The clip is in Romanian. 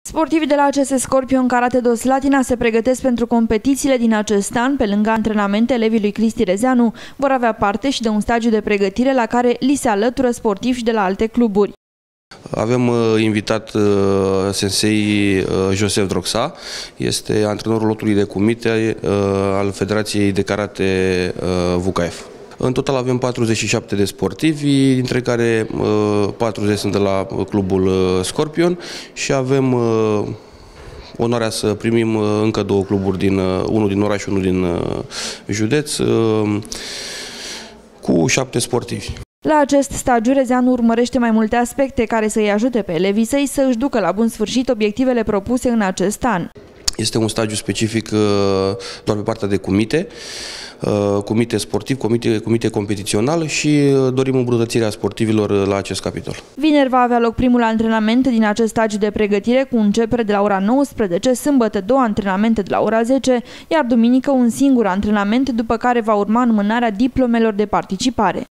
Sportivii de la ACS Scorpion Karate-Do Slatina se pregătesc pentru competițiile din acest an. Pe lângă antrenamente, elevii lui Cristi Rezeanu vor avea parte și de un stagiu de pregătire la care li se alătură sportivi și de la alte cluburi. Avem invitat sensei Joseph Droxa, este antrenorul lotului de cumite al Federației de Karate VKF. În total avem 47 de sportivi, dintre care 40 sunt de la clubul Scorpion și avem onoarea să primim încă două cluburi, unul din oraș și unul din județ, cu 7 sportivi. La acest stagiu, Rezeanu urmărește mai multe aspecte care să-i ajute pe elevii săi să își ducă la bun sfârșit obiectivele propuse în acest an. Este un stagiu specific doar pe partea de cumite sportiv, cumite competițional și dorim îmbunătățirea sportivilor la acest capitol. Vineri va avea loc primul antrenament din acest stagiu de pregătire cu începere de la ora 19, sâmbătă 2 antrenamente de la ora 10, iar duminică un singur antrenament, după care va urma înmânarea diplomelor de participare.